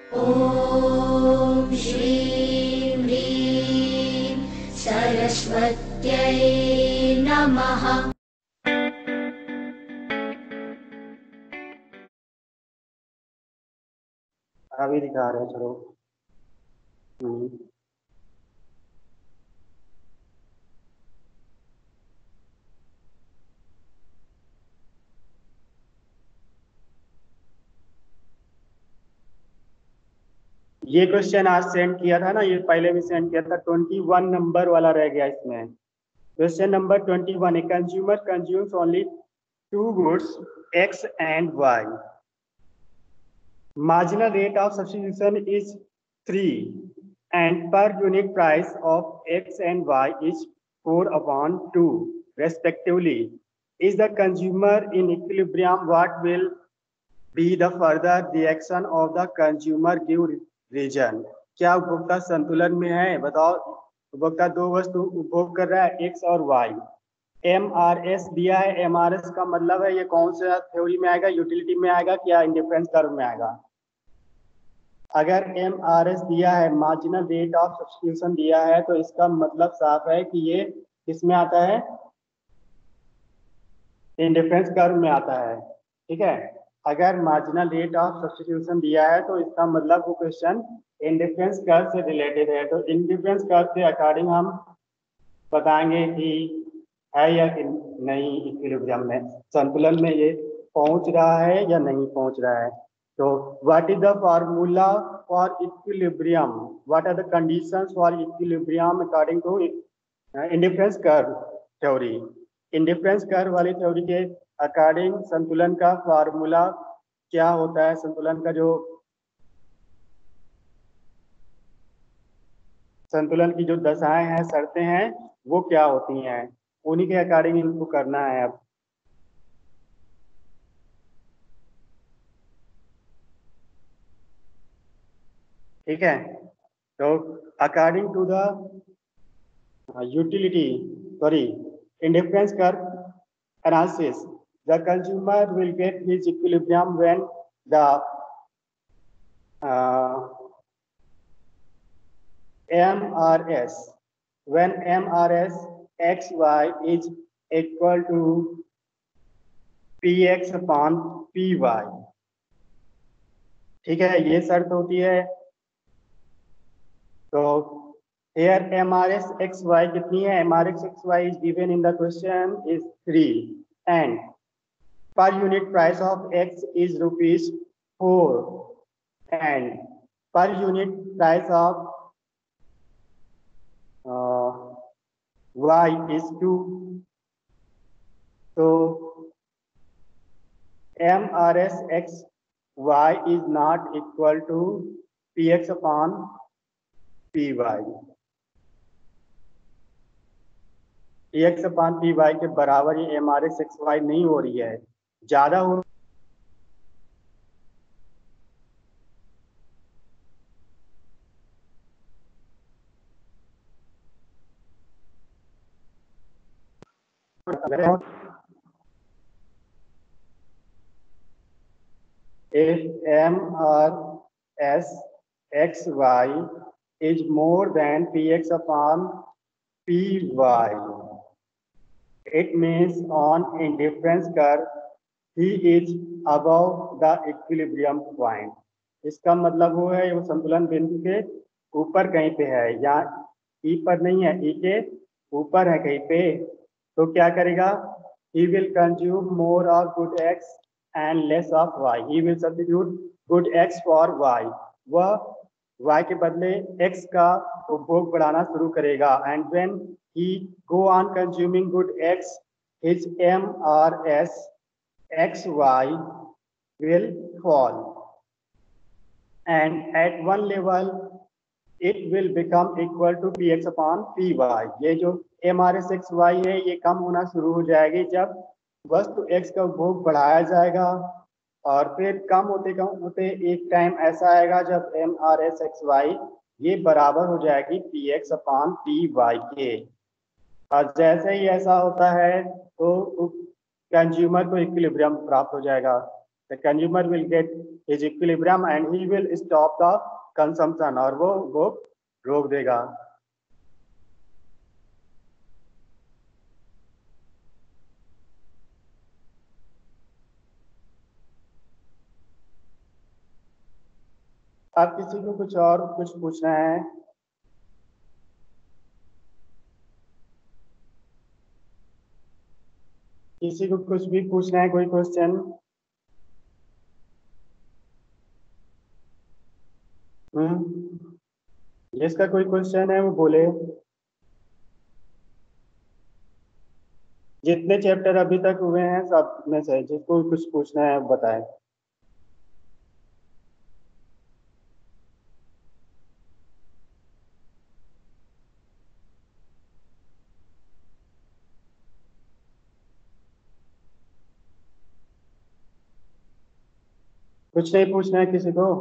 ॐ श्रीं ह्रीं सरस्वत्यै नमः। अभी दिखा रहे हैं, चलो। ये क्वेश्चन आज सेंड किया था ना, ये पहले भी सेंड किया था। 21 नंबर वाला रह गया इसमें। Question number 21, a consumer consumes only two goods X and Y. Marginal rate of substitution is 3 and per unit price of X and Y is 4/2 respectively. Is the consumer in equilibrium? What will be the further reaction of the consumer give region? क्या उपभोक्ता संतुलन में है? बताओ। उपभोक्ता दो वस्तु उपभोग कर रहा है, एक्स और वाई। MRS दिया है। MRS का मतलब है ये कौन सा थ्योरी में आएगा? यूटिलिटी में आएगा क्या इंडिफरेंस कर्व में आएगा? अगर MRS दिया है, मार्जिनल रेट ऑफ सब्स्टिट्यूशन दिया है, तो इसका मतलब साफ है कि ये किसमें आता है? इंडिफरेंस कर्व में आता है। ठीक है। अगर मार्जिनल रेट ऑफ सब्स्टिट्यूशन दिया है तो इसका मतलब वो क्वेश्चन इंडिफरेंस कर्व से रिलेटेड है। तो इंडिफरेंस कर्व के अकॉर्डिंग हम बताएंगे कि है या कि नहीं इक्विलिब्रियम में, संतुलन में ये पहुंच रहा है या नहीं पहुंच रहा है। तो what is the formula for equilibrium? What are the conditions for equilibrium according to indifference curve theory? Indifference curve वाली थ्योरी के अकॉर्डिंग संतुलन का फार्मूला क्या होता है? संतुलन का जो संतुलन की जो दशाएं हैं, शर्तें हैं, वो क्या होती हैं? उन्हीं के अकॉर्डिंग इनको करना है अब। ठीक है। तो according to the utility sorry indifference curve analysis, the consumer will get his equilibrium when the MRS when MRS XY is equal to PX upon PY। ठीक है, ये शर्त होती है। तो here MRS XY कितनी है? MRS XY is given in the question is 3 and per unit price of X is rupees 4 and per unit price of Y is 2. So MRS XY is not equal to PX upon PY। PX upon PY के बराबर ये MRS XY नहीं हो रही है, ज्यादा हो if MRS XY is more than PX upon PY, it means on indifference curve he is above the equilibrium point। इसका मतलब वो है वो संतुलन बिंदु के ऊपर कहीं पे है, या ई पर नहीं है, ई के ऊपर है कहीं पे। तो क्या करेगा? he will consume more of good X and less of Y। he will substitute good X for Y। वह Y के बदले X का उपभोग बढ़ाना शुरू करेगा। and when he go on consuming good X, his MRS XY will fall and at one level it will become equal to PX upon PY। ये जो MRS XY है ये कम होना शुरू हो जाएगी जब वस्तु X का उपभोग बढ़ाया जाएगा, और फिर कम होते एक टाइम ऐसा आएगा जब MRS XY ये बराबर हो जाएगी PX upon PY के। और जैसे ही ऐसा होता है तो कंज्यूमर को इक्विलिब्रियम प्राप्त हो जाएगा। the consumer will get his equilibrium and he will stop the consumption, और वो रोक देगा. अब किसी को कुछ और कुछ पूछना है? किसी को कुछ भी पूछना है, कोई क्वेश्चन? जिसका कोई क्वेश्चन है वो बोले. जितने चैप्टर अभी तक हुए हैं सब में से जिसको कुछ पूछना है बताएं. कुछ नहीं पूछना है किसी को?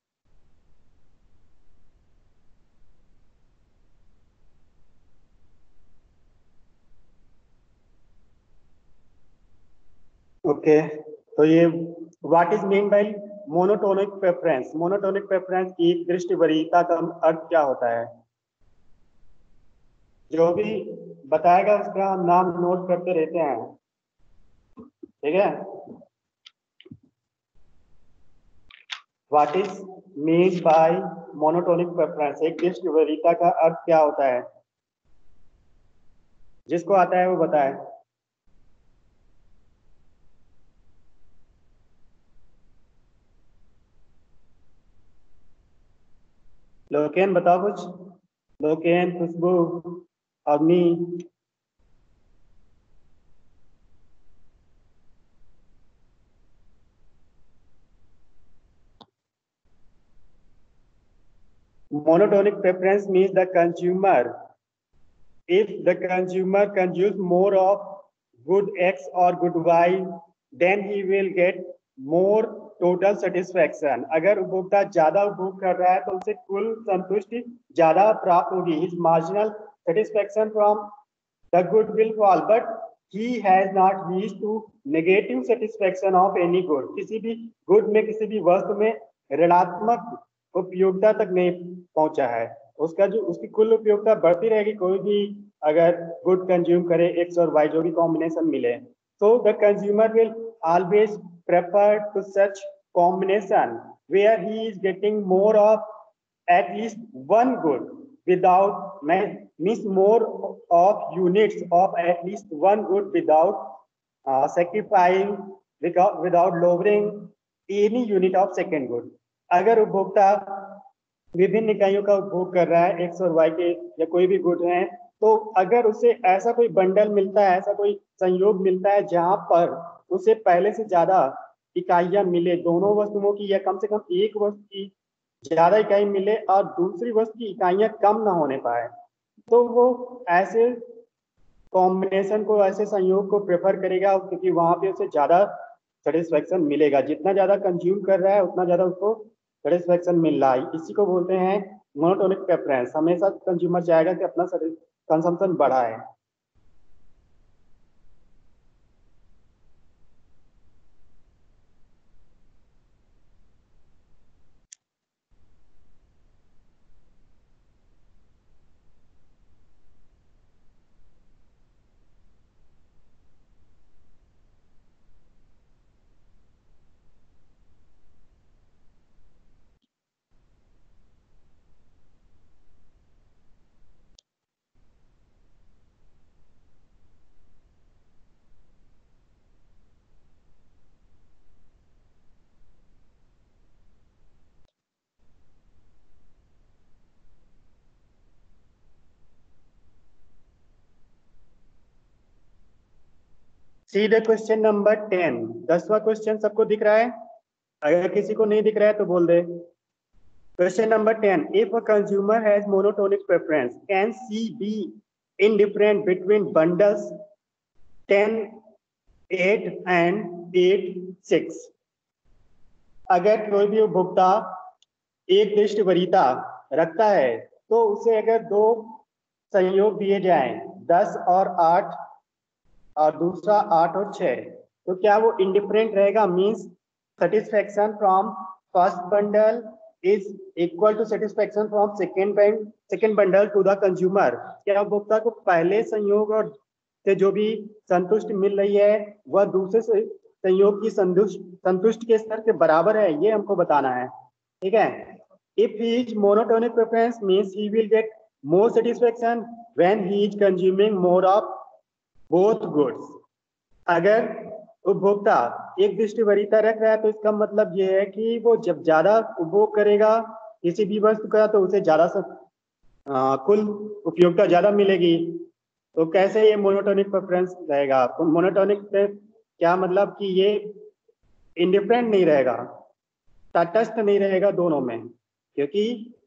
ओके. तो ये what is mean by monotonic preference? Monotonic preference की दृष्टि वरीयता का अर्थ क्या होता है? जो भी बताएगा उसका हम नाम नोट करते रहते हैं, ठीक है? What is mean by monotonic preference? एक दृष्टि वरीयता का अर्थ क्या होता है? जिसको आता है वो बताए. लोकेन बताओ कुछ. लोकेन, खुशबू, अग्नि. Monotonic preference means the consumer, if the consumer consumes more of good X or good Y, then he will get more total satisfaction. अगर उपभोक्ता ज्यादा उपभोग कर रहा है तो उसे कुल संतुष्टि ज्यादा प्राप्त होगी. His marginal satisfaction from the good will fall, but he has not reached to negative satisfaction of any good. किसी भी गुड में, किसी भी वस्तु में ऋणात्मक उपयोगिता तक नहीं पहुंचा है. उसका जो उसकी कुल उपयोगिता बढ़ती रहेगी कोई भी अगर गुड कंज्यूम करे, एक्स और वाई जो भी कॉम्बिनेशन मिले. so the consumer will always prefer to such combination where he is getting more of at least one good without means more of units of at least one good without sacrificing, without lowering any unit of second good. अगर उपभोक्ता विभिन्न इकाइयों का उपभोग कर रहा है, x और वाई के या कोई भी गुड है, तो अगर उसे ऐसा कोई बंडल मिलता है, ऐसा कोई संयोग मिलता है जहां पर उसे पहले से ज्यादा इकाइयां मिले दोनों वस्तुओं की, या कम से कम एक वस्तु की ज्यादा इकाई मिले और दूसरी वस्तु की इकाइयां कम ना होने पाए, तो वो ऐसे कॉम्बिनेशन को, ऐसे संयोग को प्रेफर करेगा, क्योंकि वहां पे उसे ज्यादा सेटिस्फेक्शन मिलेगा. जितना ज्यादा कंज्यूम कर रहा है उतना ज्यादा उसको सेटिस्फेक्शन मिल रहा है. इसी को बोलते हैं मोनोटोनिक प्रेफरेंस. हमेशा कंज्यूमर चाहेगा कि अपना कंजम्पशन बढ़ाए. See the question number 10. 10वां क्वेश्चन सबको दिख रहा है? अगर किसी को नहीं दिख रहा है तो बोल दे. Question number 10. If a consumer has monotonic preference, can she be indifferent between bundles 10, 8 and 8, 6? अगर कोई भी उपभोक्ता एक दृष्टि वरीयता रखता है तो उसे अगर दो संयोग दिए जाएं 10 और 8 और दूसरा 8 और 6, तो क्या वो इंडिफरेंट रहेगा? Means satisfaction from first bundle is equal to satisfaction from second bundle to the consumer। क्या उपभोक्ता को पहले संयोग और से जो भी संतुष्टि मिल रही है वह दूसरे संयोग की संतुष्टि के स्तर के बराबर है, ये हमको बताना है। ठीक है। If his monotonic preference means he will get more satisfaction when he is consuming more of both goods। अगर उपभोक्ता एक दृष्टि वरीयता रख रहा है तो इसका मतलब ये है कि वो जब ज्यादा उपभोग करेगा किसी भी वस्तु का तो उसे ज्यादा कुल उपयोगिता ज्यादा मिलेगी। तो कैसे ये मोनोटोनिक प्रेफरेंस रहेगा? मोनोटोनिक पे क्या मतलब कि ये इंडिफरेंट नहीं रहेगा, तटस्थ नहीं रहेगा दोनों में, क्योंकि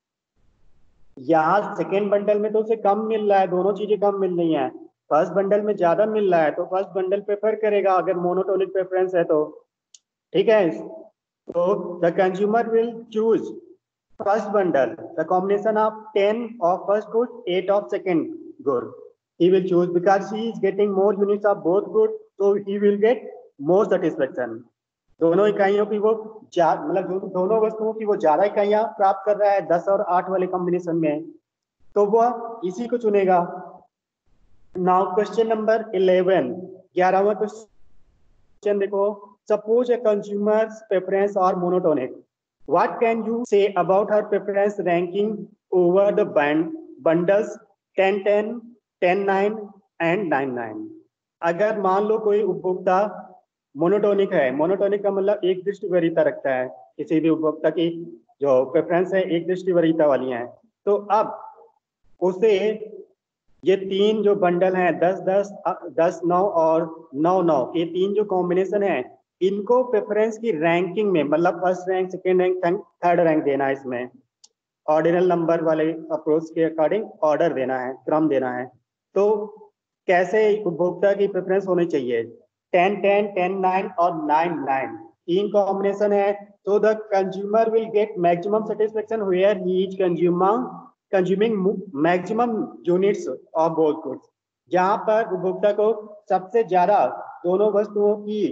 यहाँ सेकेंड बंडल में तो उसे कम मिल रहा है, दोनों चीजें कम मिल रही हैं। फर्स्ट बंडल में ज्यादा मिल रहा है तो फर्स्ट बंडल प्रेफर करेगा अगर मोनोटोनिक प्रेफरेंस है तो। ठीक है। तो the consumer will choose first bundle, the combination of 10 of first good, 8 of second good he will choose because he is getting more units of both good, so he will get more satisfaction। दोनों इकाइयों की वो मतलब दोनों वस्तुओं की वो ज्यादा इकाइयां प्राप्त कर रहा है 10 और 8 वाले कॉम्बिनेशन में, तो वह इसी को चुनेगा। नाउ क्वेश्चन नंबर 11, 11वां क्वेश्चन देखो। Suppose a consumer's preference are monotonic, what can you say about her preference ranking over the bundles 10 10 10 9 and 9 9। अगर मान लो कोई उपभोक्ता मोनोटोनिक है, मोनोटोनिक का मतलब एक दृष्टि वरीयता रखता है, किसी भी उपभोक्ता की जो प्रेफरेंस है एक दृष्टि वरीयता वाली है, तो अब उसे ये तीन जो बंडल हैं 10 10 10 9 और 9 9, ये तीन जो कॉम्बिनेशन है इनको प्रेफरेंस की रैंकिंग में मतलब first rank, second rank, third rank देना है। इसमें ऑर्डिनल नंबर वाले अप्रोच के अकॉर्डिंग ऑर्डर देना है, क्रम देना है। तो कैसे उपभोक्ता की प्रेफरेंस होनी चाहिए? 10 10 10 9 और 9 9 तीन कॉम्बिनेशन है। तो the consumer will get maximum satisfaction where he is consuming maximum units of both goods. जहां पर उपभोक्ता को सबसे ज्यादा दोनों वस्तुओं की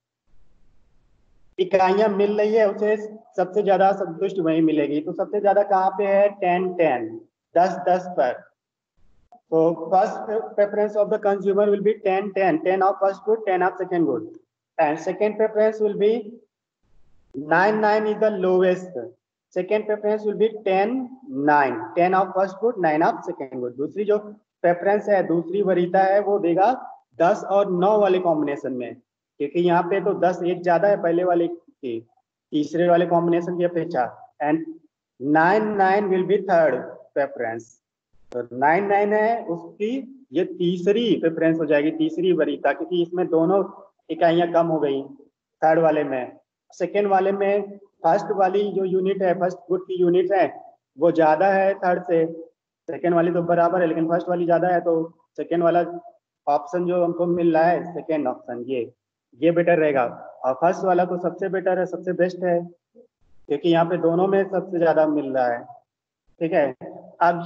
इकाइयां मिल रही है उसे सबसे ज्यादा संतुष्टि वही मिलेगी। तो सबसे ज्यादा कहाँ पे है? 10 10 10 10 पर। तो first preference of the consumer will be 10 10 10 of first good, 10 of second good, and second preference will be 9 9 is the lowest, second preference will be 10 9 10 of first good, 9 of second good। दूसरी जो preference है, दूसरी वरीयता है, वो देगा 10 और 9 वाले कॉम्बिनेशन में, क्योंकि यहाँ पे तो 10 एक ज्यादा है पहले वाले की, तीसरे वाले कॉम्बिनेशन की अपेक्षा। And 9 9 will be third preference. तो 9 9 है उसकी ये तीसरी प्रेफरेंस हो जाएगी, तीसरी वरीयता, क्योंकि इसमें दोनों इकाइयां कम हो गई थर्ड वाले में। सेकेंड वाले में फर्स्ट वाली जो यूनिट है, फर्स्ट गुड की यूनिट है वो ज्यादा है थर्ड से, सेकेंड वाली तो बराबर है लेकिन फर्स्ट वाली ज्यादा है, तो सेकेंड वाला ऑप्शन जो हमको मिल रहा है सेकेंड ऑप्शन ये बेटर रहेगा। और फर्स्ट वाला तो सबसे बेटर है, सबसे बेस्ट है, क्योंकि यहाँ पे दोनों में सबसे ज्यादा मिल रहा है। ठीक है। अब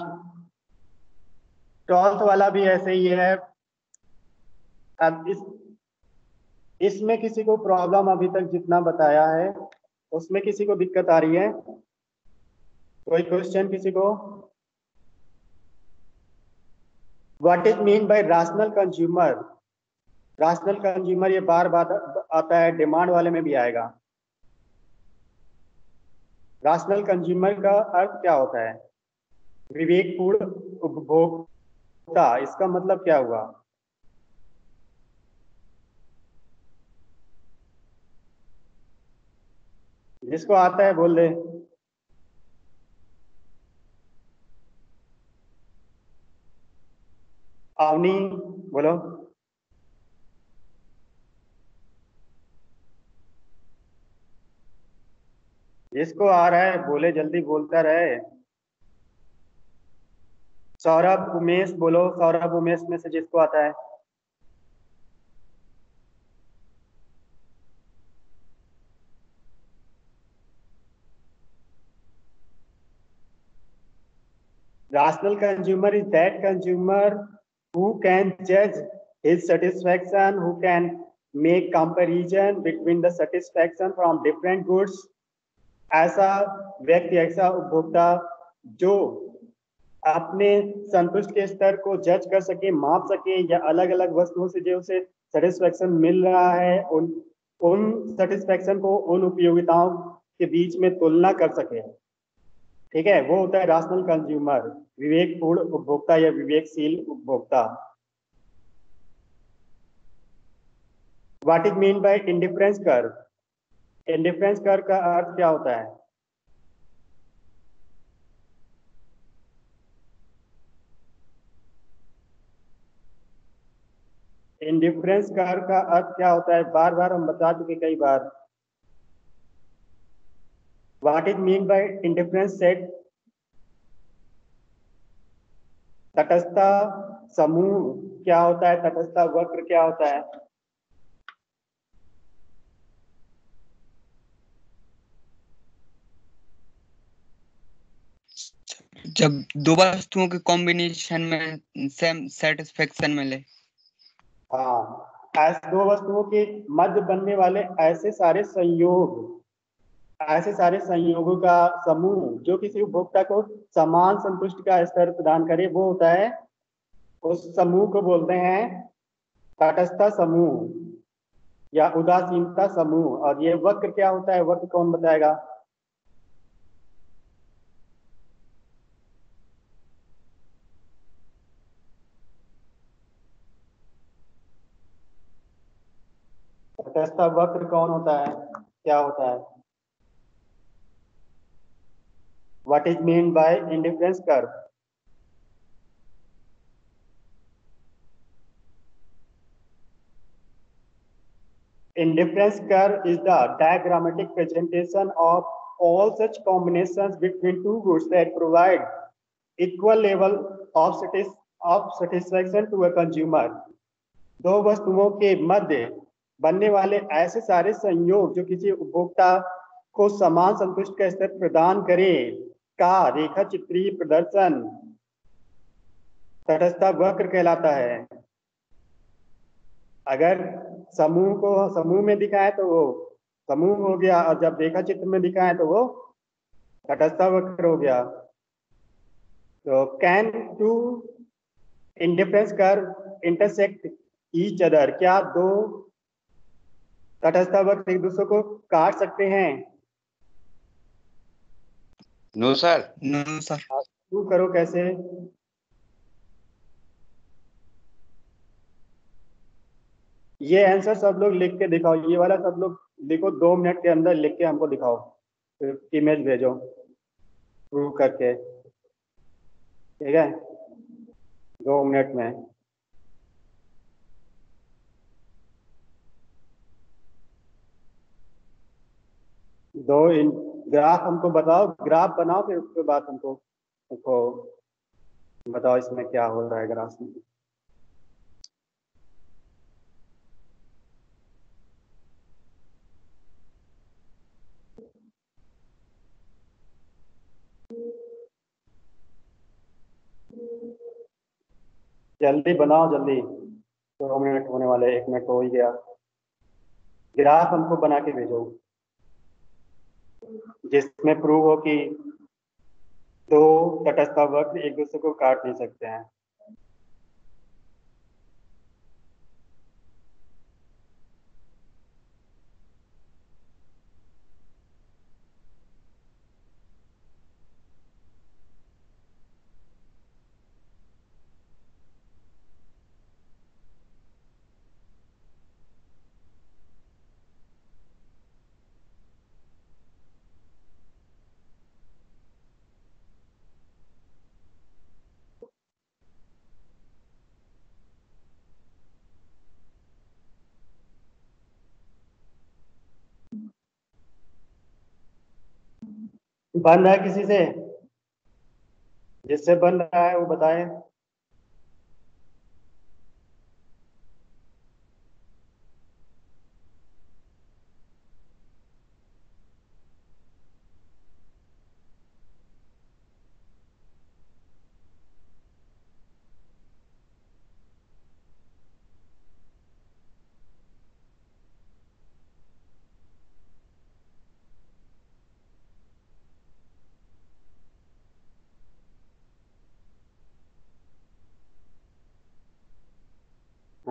12th वाला भी ऐसे ही है। अब इसमें किसी को प्रॉब्लम अभी तक जितना बताया है उसमें किसी को दिक्कत आ रही है? कोई क्वेश्चन किसी को? What is mean by rational consumer? Rational consumer ये बार बार आता है, डिमांड वाले में भी आएगा। राशनल कंज्यूमर का अर्थ क्या होता है? विवेकपूर्ण उपभोक्ता। इसका मतलब क्या हुआ? जिसको आता है बोल दे। आवनी बोलो। जिसको आ रहा है बोले, जल्दी बोलता रहे। सौरभ उमेश बोलो, सौरभ उमेश में से जिसको आता है। Rational consumer is that consumer who can judge his satisfaction, who can make comparison between the satisfaction from different goods. ऐसा व्यक्ति, ऐसा उपभोक्ता जो अपने संतुष्ट के स्तर को जज कर सके, माप सके, या अलग अलग वस्तुओं से जो उसे सेटिस्फेक्शन मिल रहा है उन उन सेटिस्फेक्शन को उन उपयोगिताओं के बीच में तुलना कर सके। ठीक है, वो होता है राशनल कंज्यूमर, विवेकपूर्ण उपभोक्ता या विवेकशील उपभोक्ता। What is mean by indifference curve? Indifference curve का अर्थ क्या होता है? इंडिफरेंस कर्व का अर्थ क्या होता है? बार बार हम बता चुके कई बार। What is mean by indifference set? तटस्थता समूह क्या होता है? तटस्थता वक्र क्या होता है? जब दो वस्तुओं के कॉम्बिनेशन में सेम सेटिस्फेक्शन मिले। हाँ, ऐसे दो वस्तुओं के मध्य बनने वाले ऐसे सारे संयोगों का समूह जो किसी उपभोक्ता को समान संतुष्टि का स्तर प्रदान करे, वो होता है, उस समूह को बोलते हैं तटस्थता समूह या उदासीनता समूह। और ये वक्र क्या होता है? वक्र कौन बताएगा? तटस्थता वक्र कौन होता है? क्या होता है? What is mean by indifference curve? Indifference curve is the diagrammatic presentation of all such combinations between two goods that provide equal level of satisfaction to a consumer. दो वस्तुओं के मध्य बनने वाले ऐसे सारे संयोग जो किसी उपभोक्ता को समान संतुष्ट का स्तर प्रदान करे का रेखा चित्रीय प्रदर्शन तटस्थता वक्र कहलाता है। अगर समूह को समूह में दिखाए तो वो समूह हो गया, और जब रेखा चित्र में दिखाए तो वो तटस्थता वक्र हो गया। तो can two indifference curve intersect each other? क्या दो तटस्थता वक्र एक दूसरे को काट सकते हैं? No sir. No sir. शुरू करो कैसे? ये आंसर सब लोग लिख के दिखाओ, ये वाला सब लोग लिखो, 2 मिनट के अंदर लिख के हमको दिखाओ, फिर इमेज भेजो प्रूव करके। ठीक है, 2 मिनट में। ग्राफ हमको बताओ, ग्राफ बनाओ, फिर उसके बाद हमको बताओ इसमें क्या हो रहा है ग्राफ में। जल्दी बनाओ जल्दी, 2 मिनट होने वाले, 1 मिनट तो हो ही गया। ग्राफ हमको बना के भेजो जिसमें प्रूव हो कि दो तटस्थ वक्र एक दूसरे को काट नहीं सकते हैं। बन रहा है किसी से? जिससे बन रहा है वो बताए।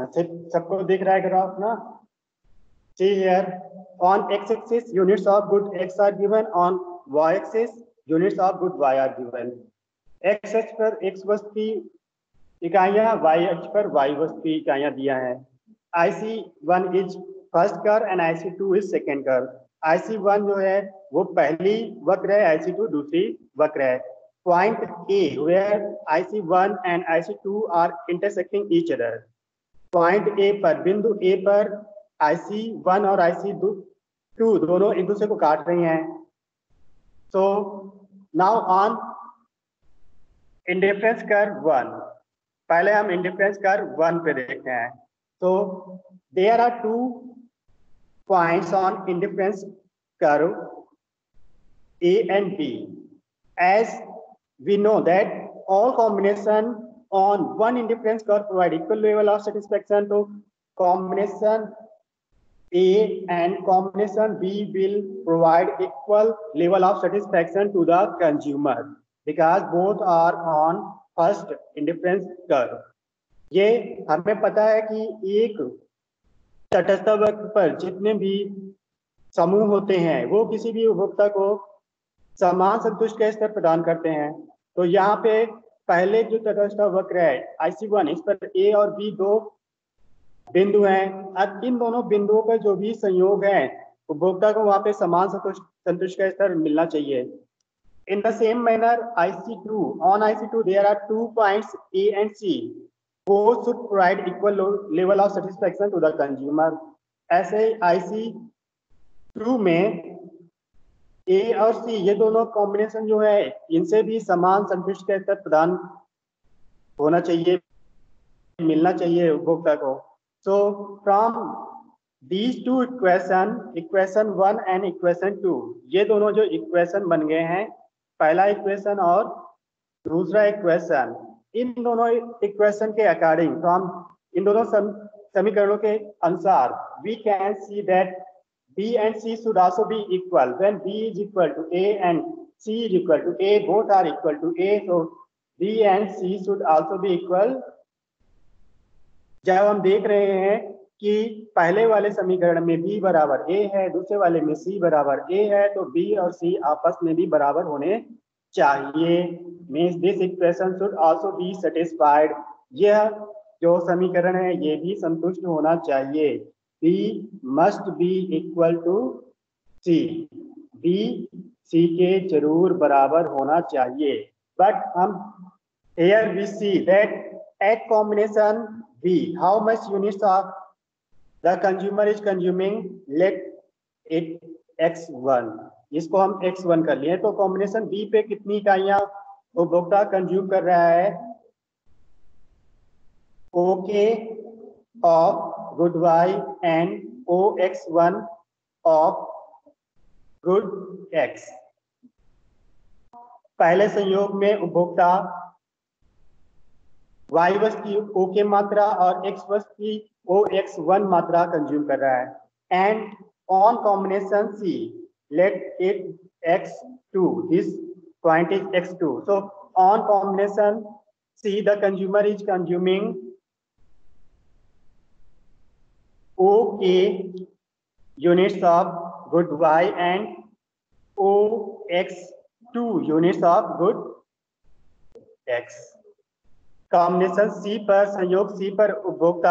सबको दिख रहा है ग्राफ ना? See here, on x-axis units of good x are given, on y-axis units of good y are given. x अक्ष पर x वस्तु की इकाइयां, y अक्ष पर y वस्तु की इकाइयां दिया है। IC1 is first curve and IC2 is second curve. IC1 जो है वो पहली वक्र है, IC2 दूसरी वक्र है। Point A where IC1 and IC2 are intersecting each other. Point A पर, बिंदु A पर IC1 और IC2 दोनों एक दूसरे को काट रही हैं। So now on indifference curve 1, पहले हम इंडिफरेंस कर्व 1 पे देखते हैं। So there are 2 points on indifference curve A and B. As we know that all combination on one indifference curve provide equal level of satisfaction, to combination A and combination B will provide equal level of satisfaction to the consumer because both are on first indifference curve. ये हमें पता है कि एक तटस्थ वक्र पर जितने भी समूह होते हैं वो किसी भी उपभोक्ता को समान संतुष्टि का स्तर प्रदान करते हैं। तो यहाँ पे पहले जो तटस्थ वक्र है IC1, इस पर A और B दो बिंदु हैं। अब इन दोनों बिंदुओं का जो भी संयोग है उपभोक्ता को वहां पे समान संतुष्टि का स्तर मिलना चाहिए। In the same manner, on IC2 there are 2 points A and C. Both should provide equal level of satisfaction to the consumer. ऐसे IC2 में A और C ये दोनों कॉम्बिनेशन जो है इनसे भी समान संतुष्टि का स्तर प्रदान होना चाहिए, मिलना चाहिए उपभोक्ता को। So from these two equation 1 and equation 2, ये दोनों जो इक्वेशन बन गए हैं, पहला इक्वेशन और दूसरा इक्वेशन, इन दोनों इक्वेशन के अकॉर्डिंग, तो हम इन दोनों समीकरणों के अनुसार we can see that B and C should also be equal. When B is equal to A and C is equal to A, both are equal to A, so B and C should also be equal. जब हम देख रहे हैं कि पहले वाले समीकरण में B बराबर A है, दूसरे वाले में C बराबर A है, तो B और C आपस में भी बराबर होने चाहिए। Means this equation should also be satisfied. यह जो समीकरण है ये भी संतुष्ट होना चाहिए। B must be equal to C. B C के जरूर बराबर होना चाहिए। But हम here we see that at combination B, how much units of the consumer is consuming? Let it X1. इसको हम X1 कर लिए, तो कॉम्बिनेशन B पे कितनी इकाइयां उपभोक्ता कंज्यूम कर रहा है? OK of good Y and OX1 of good X. पहले संयोग में उपभोक्ता Y वस्तु की OK मात्रा और X वस्तु की OX1 मात्रा कंज्यूम कर रहा है। And on combination C, let it X2, this point is X2. So on combination C, the consumer is consuming OK units of good Y and OX2 units of good X. Combination C पर, संयोग C पर उपभोक्ता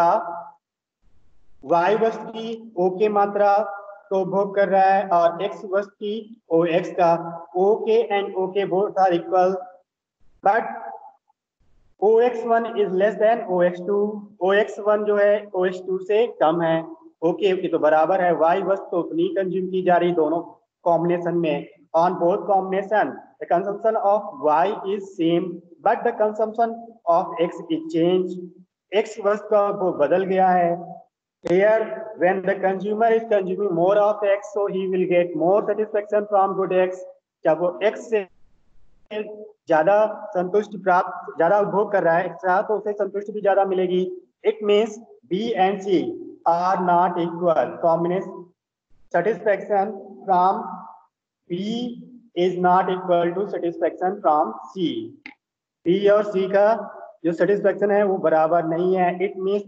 Y वस्तु की OK मात्रा को उपभोग कर रहा है और X वस्तु की OX का। OK and OK both are equal, but OX1 is less than OX2. OX1 जो है OX2 से कम है। OK की तो बराबर है, Y वस्तु तो उतनी कंज्यूम की जा रही दोनों कॉम्बिनेशन में। On both combination, the consumption of Y is same, but the consumption of X is changed. X वस्तु का वो बदल गया है। Here, when the consumer is consuming more of X, so he will get more satisfaction from good X. जब वो X से ज्यादा संतुष्टि प्राप्त, ज्यादा उपभोग कर रहा है एक्स्ट्रा, तो उसे संतुष्टि भी ज्यादा मिलेगी। It means B and C are not equal. Combination satisfaction from B is not equal to satisfaction from C. B और C का जो सेटिस्फेक्शन है वो बराबर नहीं है। It means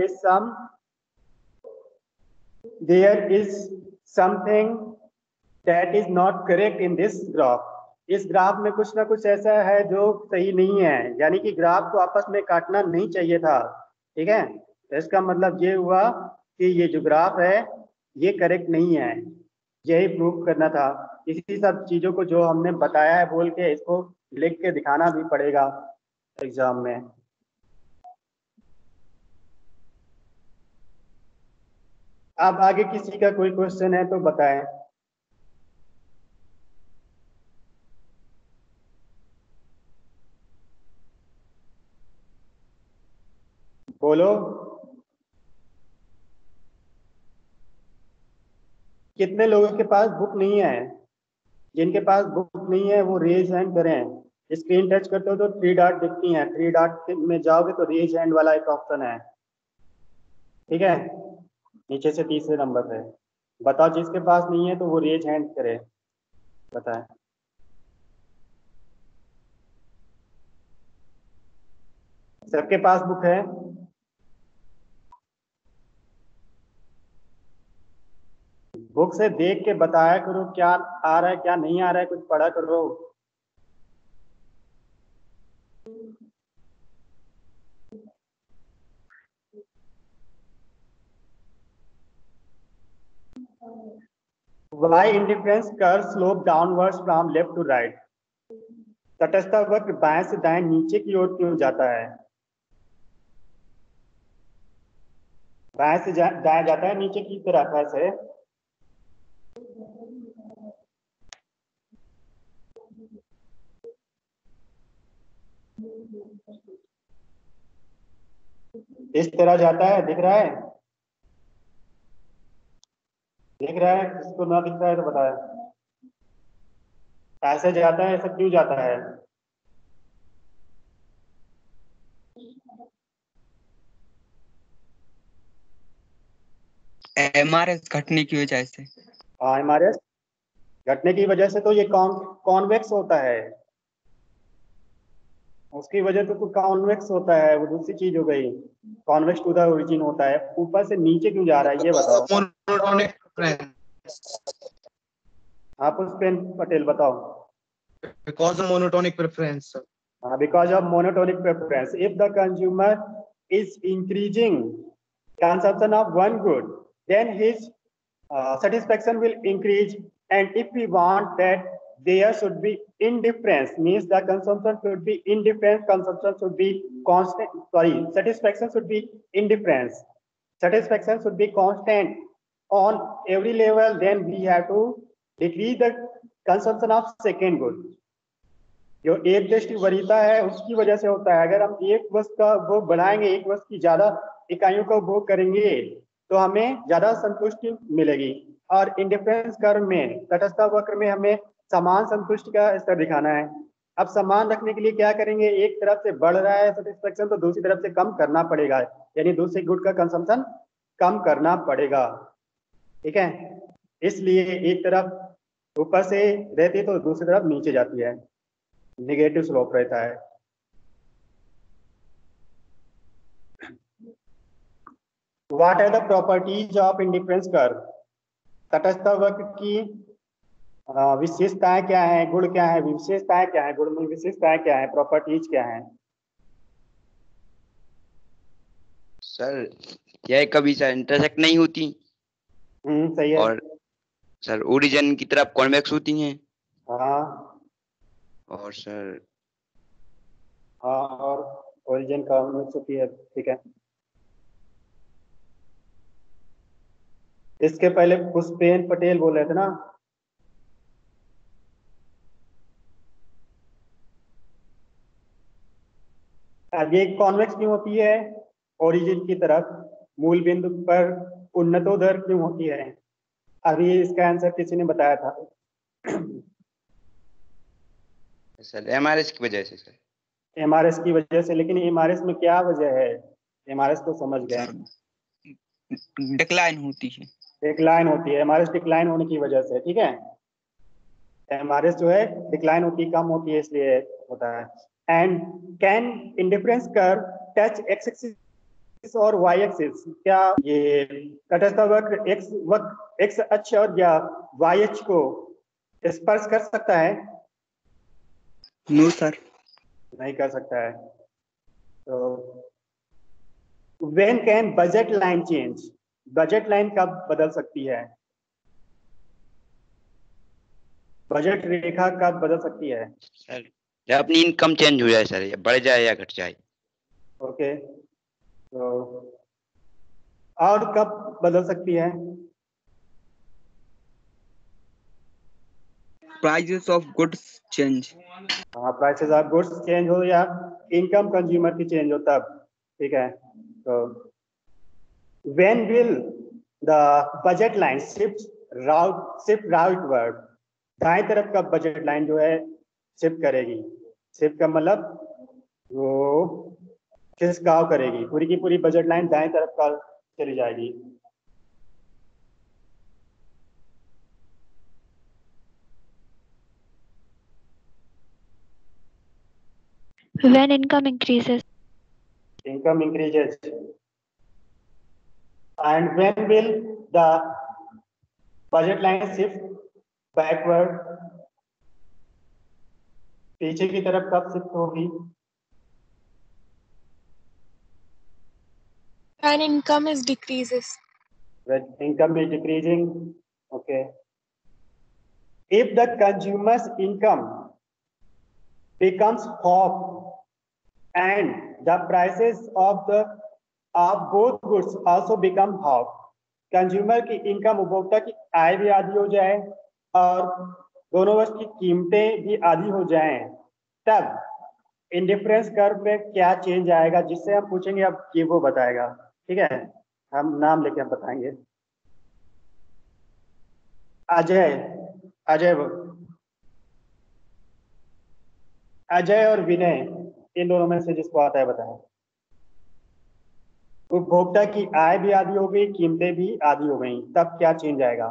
there is something that is not correct in this graph. इस graph में कुछ ना कुछ ऐसा है जो सही नहीं है, यानी कि ग्राफ को आपस में काटना नहीं चाहिए था। ठीक है, तो इसका मतलब ये हुआ कि ये जो ग्राफ है ये करेक्ट नहीं है, यही प्रूव करना था। इसी सब चीजों को जो हमने बताया है बोल के इसको लिख के दिखाना भी पड़ेगा एग्जाम में। अब आगे किसी का कोई क्वेश्चन है तो बताएं। बोलो। कितने लोगों के पास बुक नहीं है? जिनके पास बुक नहीं है वो रेज हैंड करें। स्क्रीन टच करते हो तो 3 डॉट दिखती हैं, 3 डॉट में जाओगे तो रेज हैंड वाला एक ऑप्शन है। ठीक है, नीचे से तीसरे नंबर पे बताओ, जिसके पास नहीं है तो वो रेज हैंड करे, बताएं। सबके पास बुक है? बुक से देख के बताया करो क्या आ रहा है क्या नहीं आ रहा है, कुछ पढ़ा करो। Why indifference curve slope downwards from left to right? तटस्थ वक्र बाएं से दाएं नीचे की ओर क्यों जाता है? बाएं से दाएं जाता है नीचे की तरफ ऐसे। इस तरह जाता है, दिख रहा है? दिख रहा है? किसको ना दिख रहा है तो बताया। ऐसे जाता है, ऐसा क्यों जाता है? एमआरएस घटने की वजह से। हाँ, एमआरएस घटने की वजह से तो ये कॉन्वेक्स होता है, उसकी वजह तो कॉन्वेक्स होता है, वो दूसरी चीज हो गई। कॉन्वेक्स टू द ओरिजिन होता है। ऊपर से नीचे क्यों जा रहा है ये बताओ। हाँ पुष्पेन पटेल बताओ। Because of monotonic preference, sir. Because of monotonic preference. If the consumer is increasing consumption of one good, then his satisfaction will increase. And if we want that there should be indifference, means the consumption should be indifference, consumption should be constant, satisfaction should be indifference. Satisfaction should be constant on every level, then we have to decrease the consumption of second good. जो एक दृष्टि वरीयता है उसकी वजह से होता है। अगर हम एक वस्तु का उपभोग बढ़ाएंगे, एक वस्तु की ज्यादा इकाइयों का उपभोग करेंगे तो हमें ज्यादा संतुष्टि मिलेगी। और इंडिफरेंस कर्व में, तटस्थ वक्र में हमें समान संतुष्टि का स्तर दिखाना है। अब समान रखने के लिए क्या करेंगे, एक तरफ से बढ़ रहा है सेटिस्फेक्शन तो दूसरी तरफ से कम करना पड़ेगा, यानी दूसरे गुड का कंजम्पशन कम करना पड़ेगा। ठीक है, इसलिए एक तरफ ऊपर से रहती है तो दूसरी तरफ नीचे जाती है, नेगेटिव स्लोप रहता है। What are the properties of indifference curve? तटस्थ वक्र की विशेषताएं क्या है, गुण क्या है, विशेषताएं क्या है, गुण में विशेषताएं क्या है, प्रॉपर्टीज क्या है? सर यह कभी सर इंटरसेक्ट नहीं होती। सही है। और सर ओरिजिन की तरफ कॉन्वेक्स होती हैं। हाँ। और सर हाँ, और ओरिजिन कॉन्वेक्स होती है। ठीक है, इसके पहले पुष्पेन पटेल बोल रहे थे ना। अब ये कॉन्वेक्स क्यों होती है? ओरिजिन की तरफ मूल बिंदु पर उन्नतोदर क्यों होती है? अभी इसका आंसर किसी ने बताया था। सर एमआरएस की वजह से। सर एमआरएस की वजह से, लेकिन एमआरएस में क्या वजह है? एमआरएस तो समझ गए, डिक्लाइन होती है। डिक्लाइन होती है, एमआरएस डिक्लाइन होने की वजह से। ठीक है, एमआरएस जो है डिक्लाइन होती है, कम होती है, इसलिए होता है। And can indifference curve touch X axis और वाई एक्सिस? क्या ये तटस्थ वक्र एक्स अक्ष और या वाई अक्ष को स्पर्श कर सकता है? No sir. नहीं कर सकता है। तो when can budget line change? Budget line कब बदल सकती है? बजट रेखा कब बदल सकती है? सर जब अपनी इनकम चेंज हो जाए सर, या बढ़ जाए या घट जाए। ओके, तो और कब बदल सकती है? Prices of goods change. हाँ, प्राइसेस ऑफ गुड्स चेंज हो या इनकम कंज्यूमर की चेंज हो तब। ठीक है, तो when will the budget line shift rightward? दाएं तरफ का बजट लाइन जो है शिफ्ट करेगी। शिफ्ट का मतलब वो खिसकाव करेगी, पूरी की पूरी बजट लाइन दाएं तरफ का चली जाएगी। When income increases. Income increases. And when will the budget line shift backward? पीछे की तरफ कब शिफ्ट होगी? When income is decreases. When income is decreasing. Okay. If the consumer's income becomes half and the prices of both goods also become half, consumer की income, उपभोक्ता की आय भी आधी हो जाए और दोनों वस्तु की कीमतें भी आधी हो जाएं, तब इंडिफरेंस कर्व में क्या चेंज आएगा, जिससे हम पूछेंगे अब ये वो बताएगा। ठीक है, हम नाम लेके हम बताएंगे। अजय और विनय, इन दोनों में से जिसको आता है बताएं। उपभोक्ता की आय भी आधी हो गई, कीमतें भी आधी हो गई, तब क्या चेंज आएगा?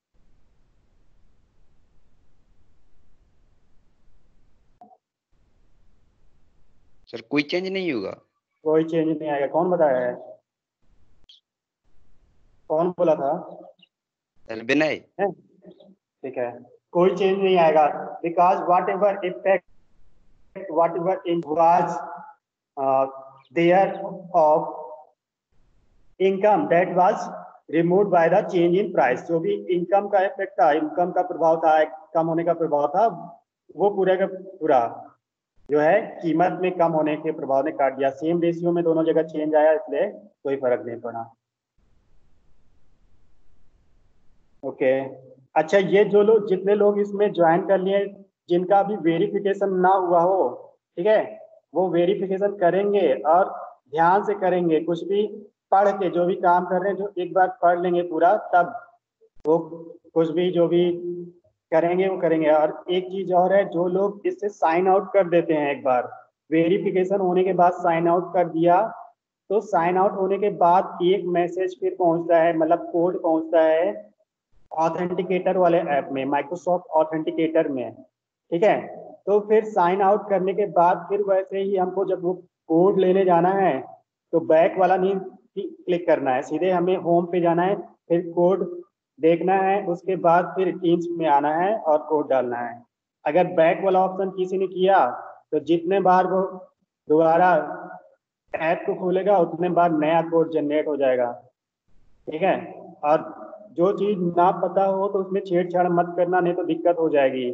सर कोई चेंज नहीं होगा। कोई चेंज नहीं आएगा। कौन बताया है? कौन बोला था? सर विनय। ठीक है, कोई चेंज नहीं आएगा, because whatever effect whatever it was there of income that was removed by the change in price। जो भी इनकम का इफेक्ट था, इनकम का प्रभाव था, कम होने का प्रभाव था, वो पूरा का पूरा जो है कीमत में कम होने के प्रभाव ने काट दिया। सेम रेशियो में दोनों जगह चेंज आया, इसलिए कोई फर्क नहीं पड़ा। ओके, अच्छा, ये जो लोग, जितने लोग इसमें ज्वाइन कर लिए, जिनका अभी वेरिफिकेशन ना हुआ हो, ठीक है, वो वेरिफिकेशन करेंगे और ध्यान से करेंगे। कुछ भी पढ़ के जो भी काम कर रहे हैं, जो एक बार पढ़ लेंगे पूरा, तब वो कुछ भी जो भी करेंगे वो करेंगे। और एक चीज और है, जो लोग इससे साइन आउट कर देते हैं, एक बार वेरिफिकेशन होने के बाद साइन आउट कर दिया, तो साइन आउट होने के बाद एक मैसेज फिर पहुंचता है, मतलब कोड पहुंचता है ऑथेंटिकेटर वाले ऐप में, माइक्रोसॉफ्ट ऑथेंटिकेटर में। ठीक है, तो फिर साइन आउट करने के बाद फिर वैसे ही हमको जब वो कोड लेने जाना है, तो बैक वाला नहीं क्लिक करना है, सीधे हमें होम पे जाना है, फिर कोड देखना है, उसके बाद फिर टीम्स में आना है और कोड डालना है। अगर बैक वाला ऑप्शन किसी ने किया, तो जितने बार वो दोबारा ऐप को खोलेगा, उतने बार नया कोड जनरेट हो जाएगा। ठीक है, और जो चीज ना पता हो तो उसमें छेड़छाड़ मत करना, नहीं तो दिक्कत हो जाएगी।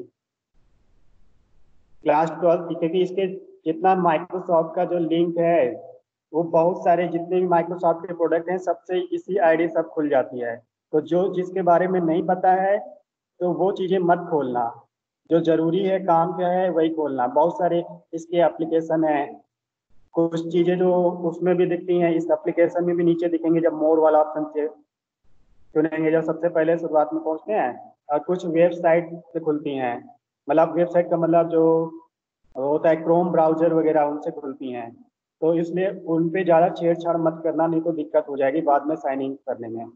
क्लास 12, क्योंकि इसके जितना माइक्रोसॉफ्ट का जो लिंक है, वो बहुत सारे जितने भी माइक्रोसॉफ्ट के प्रोडक्ट हैं, सबसे इसी आईडी सब खुल जाती है। तो जो जिसके बारे में नहीं पता है, तो वो चीजें मत खोलना, जो जरूरी है, काम क्या है, वही खोलना। बहुत सारे इसके एप्लीकेशन है, कुछ चीजें जो उसमें भी दिखती हैं, इस एप्लीकेशन में भी नीचे दिखेंगे जब मोर वाला ऑप्शन चुनेंगे, जब सबसे पहले शुरुआत में पहुंचते हैं। और कुछ वेबसाइट से खुलती हैं, मतलब वेबसाइट का मतलब जो होता है क्रोम ब्राउजर वगैरह, उनसे खुलती हैं। तो इसलिए उन पे ज़्यादा छेड़छाड़ मत करना, नहीं तो दिक्कत हो जाएगी बाद में साइन इन करने में।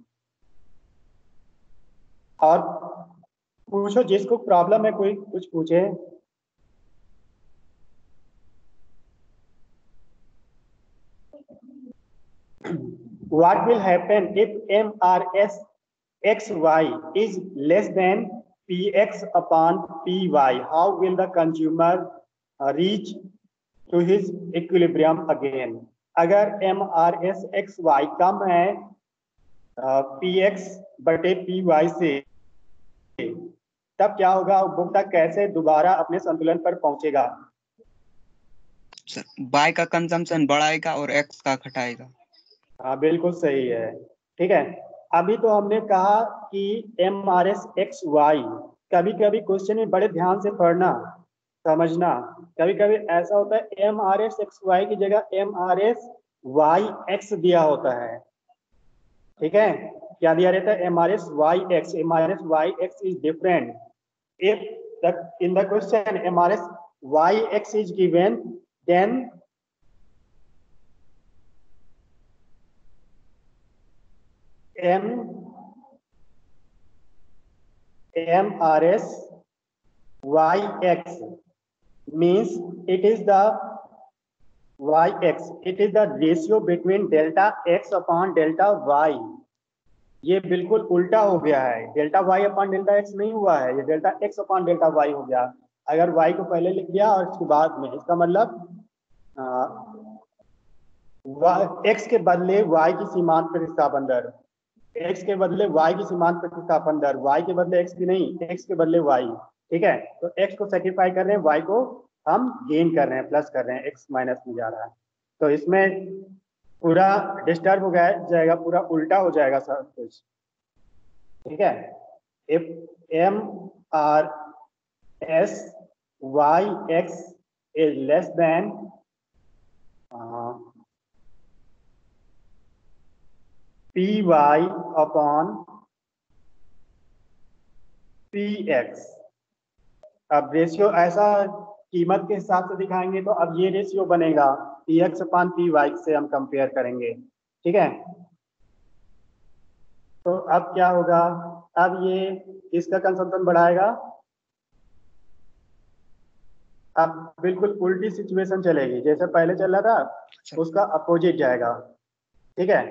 और पूछो, जिसको प्रॉब्लम है, कोई कुछ पूछे। what will happen if MRS XY is less than PX upon PY? How will the consumer reach to his equilibrium again? अगर MRS XY कम है PX बटे PY से, तब क्या होगा? उपभोक्ता कैसे दोबारा अपने संतुलन पर पहुंचेगा? Y का कंजम्पशन बढ़ाएगा और X का घटाएगा। हाँ बिल्कुल सही है। ठीक है, अभी तो हमने कहा कि MRS XY, कभी कभी क्वेश्चन में बड़े ध्यान से पढ़ना समझना, कभी कभी ऐसा होता है MRS XY की जगह MRS YX दिया होता है। ठीक है, क्या दिया रहता है? MRS YX। MRS YX is different. If in the question MRS YX is given, then MRS YX means it is the YX, it is the ratio between delta X upon delta Y. ये बिल्कुल उल्टा हो गया है, delta Y upon delta X नहीं हुआ है, ये delta X upon delta Y हो गया। अगर वाई को पहले लिख दिया और इसके बाद में, इसका मतलब एक्स के बदले वाई की सीमांत प्रतिस्थापन दर, एक्स के बदले वाई की सीमांत प्रतिस्थापन दर, वाई के बदले एक्स की नहीं, एक्स के बदले वाई। ठीक है, तो एक्स को सेक्रीफाई कर रहे हैं, वाई को हम गेन कर रहे हैं, प्लस कर रहे हैं, एक्स माइनस में जा रहा है। तो इसमें पूरा डिस्टर्ब हो गया जाएगा, पूरा उल्टा हो जाएगा सब कुछ। ठीक है, इफ MRS YX is less than PY upon PX, अब रेशियो ऐसा कीमत के हिसाब से दिखाएंगे, तो अब ये रेशियो बनेगा PX अपॉन PY से हम कंपेयर करेंगे। ठीक है, तो अब क्या होगा? अब ये इसका कंजम्पशन बढ़ाएगा, अब बिल्कुल उल्टी सिचुएशन चलेगी, जैसे पहले चल रहा था उसका अपोजिट जाएगा। ठीक है,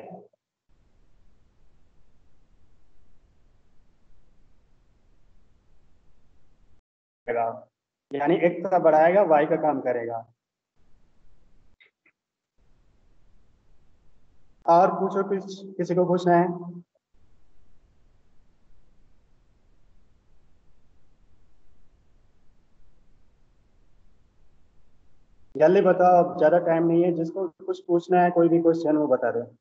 यानी एक्स का बढ़ाएगा, वाई का काम करेगा। और पूछो, कुछ किसी को पूछना है? जल्दी बताओ, अब ज्यादा टाइम नहीं है, जिसको कुछ पूछना है कोई भी क्वेश्चन वो बता दे।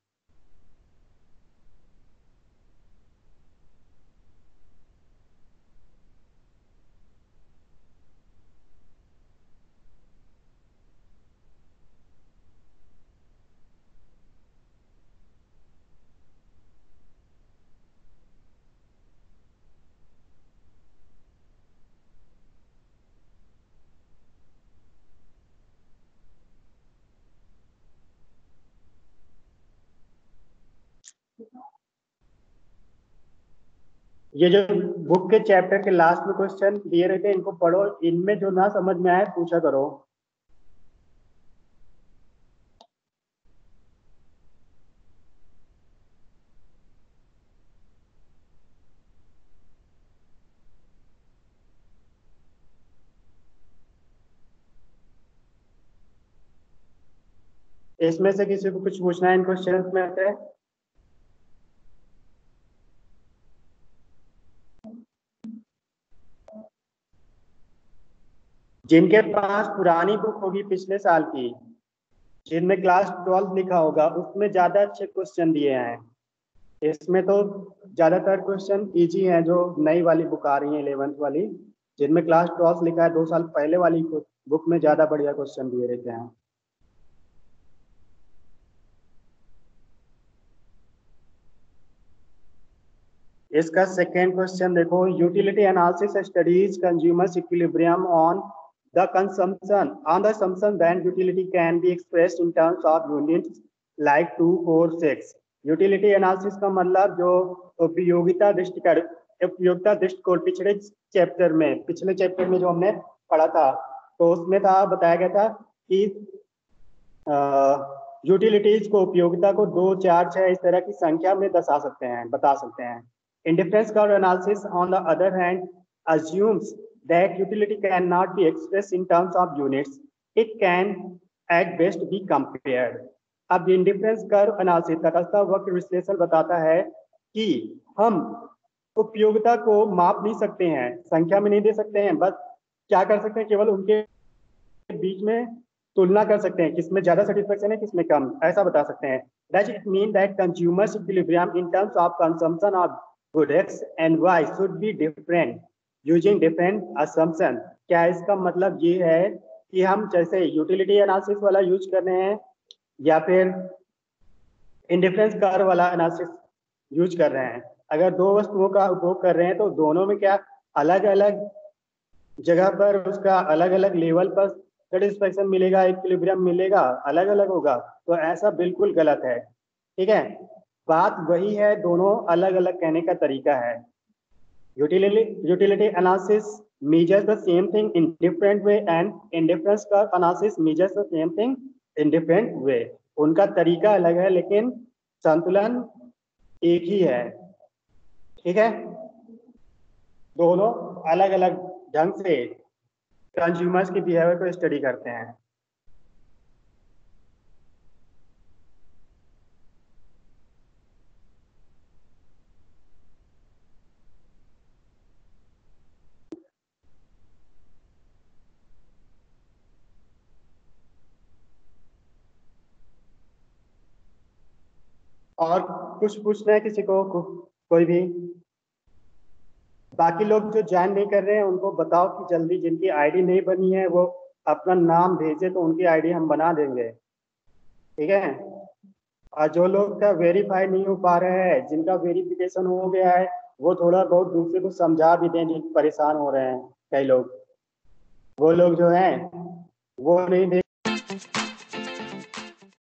ये जो बुक के चैप्टर के लास्ट में क्वेश्चन दिए रहते हैं, इनको पढ़ो, इनमें जो ना समझ में आए पूछा करो। इसमें से किसी को कुछ पूछना है इन क्वेश्चन में से? जिनके पास पुरानी बुक होगी पिछले साल की, जिनमें क्लास 12 लिखा होगा, उसमें ज्यादा अच्छे क्वेश्चन दिए हैं। इसमें तो ज्यादातर क्वेश्चन इजी हैं, जो नई वाली बुक आ रही है 11th वाली, जिनमें क्लास 12 लिखा है 2 साल पहले वाली बुक में ज्यादा बढ़िया क्वेश्चन दिए रहते हैं। इसका सेकेंड क्वेश्चन देखो, utility analysis studies consumer's equilibrium on the consumption on the assumption that utility can be expressed in terms of units like 2, 4, 6. Utility analysis का मतलब जो उपयोगिता दृष्टिकोण पिछले चैप्टर में जो हमने पढ़ा था, तो उसमें था, बताया गया था कि यूटिलिटीज को, उपयोगिता को 2, 4, 6 इस तरह की संख्या में बता सकते हैं। Indifference curve analysis on the other hand assumes that utility cannot be expressed in terms of units. It can at best be compared. अब इंडिफरेंस कर्व एनालिसिस तटस्थता वक्र विश्लेषण बताता है कि हम उपयोगिता को माप नहीं सकते हैं, संख्या में नहीं दे सकते हैं, बस क्या कर सकते हैं, केवल उनके बीच में तुलना कर सकते हैं, किसमें ज्यादा सेटिस्फेक्शन है, किसमें कम, ऐसा बता सकते हैं। Does it mean that consumers equilibrium in terms of consumption of good X and Y should be different using different assumption? क्या इसका मतलब ये है कि हम जैसे यूटिलिटी एनालिसिस वाला यूज कर रहे हैं या फिर इंडिफरेंस कर्व वाला एनालिसिस यूज कर रहे हैं? अगर दो वस्तुओं का उपयोग कर रहे हैं तो दोनों में क्या अलग अलग जगह पर उसका अलग अलग लेवल पर सेटिस्फेक्शन मिलेगा, इक्विलिब्रियम मिलेगा, अलग अलग होगा? तो ऐसा बिल्कुल गलत है। ठीक है, बात वही है, दोनों अलग अलग कहने का तरीका है। Utility analysis measures the same thing in different way and indifference curve analysis measures the same thing in different way. उनका तरीका अलग है लेकिन संतुलन एक ही है। ठीक है, दोनों अलग अलग ढंग से कंज्यूमर्स की बिहेवियर को स्टडी करते हैं। और कुछ पूछना है किसी को? कोई भी? बाकी लोग जो ज्वाइन नहीं कर रहे हैं उनको बताओ कि जल्दी, जिनकी आईडी नहीं बनी है वो अपना नाम भेजे तो उनकी आईडी हम बना देंगे। ठीक है, और जो लोग का वेरीफाई नहीं हो पा रहे हैं, जिनका वेरिफिकेशन हो गया है, वो थोड़ा बहुत दूसरे को समझा भी दें, जिन परेशान हो रहे हैं कई लोग, वो लोग जो हैं वो नहीं